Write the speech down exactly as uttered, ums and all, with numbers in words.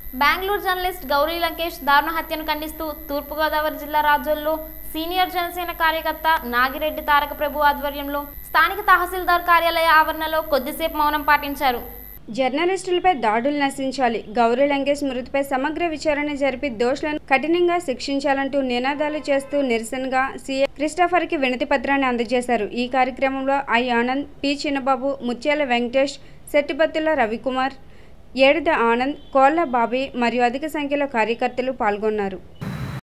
Bengaluru journalist Gauri Lankesh దారుణ హత్యను ఖండిస్తూ తూర్పు గోదావరి జిల్లా రాజోల్లో సీనియర్ జనసేన కార్యకర్త నాగిరెడ్డి తారక ప్రభు ఆధ్వర్యంలో స్థానిక తహసీల్దార్ కార్యాలయ ఆవరణలో కొద్దిసేపు మౌనం పాటించారు. జర్నలిస్టులపై దాడులు నశించాలి, గౌరీ లంకేష్ మృతిపై సమగ్ర విచారణ జరిపి దోషులను కఠినంగా శిక్షించాలంటూ నినాదాలు చేస్తూ నిరసనగా సీఏ క్రిస్టఫర్కి వినతి పత్రాన్ని అందజేశారు. ఈ కార్యక్రమంలో ఐ ఆనంద్, పి చిన్నబాబు, ముత్యాల వెంకటేష్, శెట్టిబత్తుల రవికుమార్, ఏడిద ఆనంద్, కోళ్ల బాబీ మరియు అధిక సంఖ్యలో కార్యకర్తలు పాల్గొన్నారు.